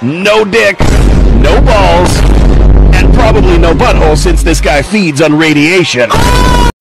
no dick, no balls, and probably no butthole since this guy feeds on radiation.